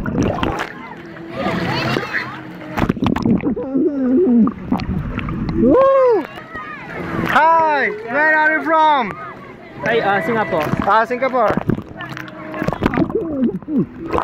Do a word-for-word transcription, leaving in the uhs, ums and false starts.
Woo! Hi! Where are you from? Ay, uh, Singapore. Ah, Singapore.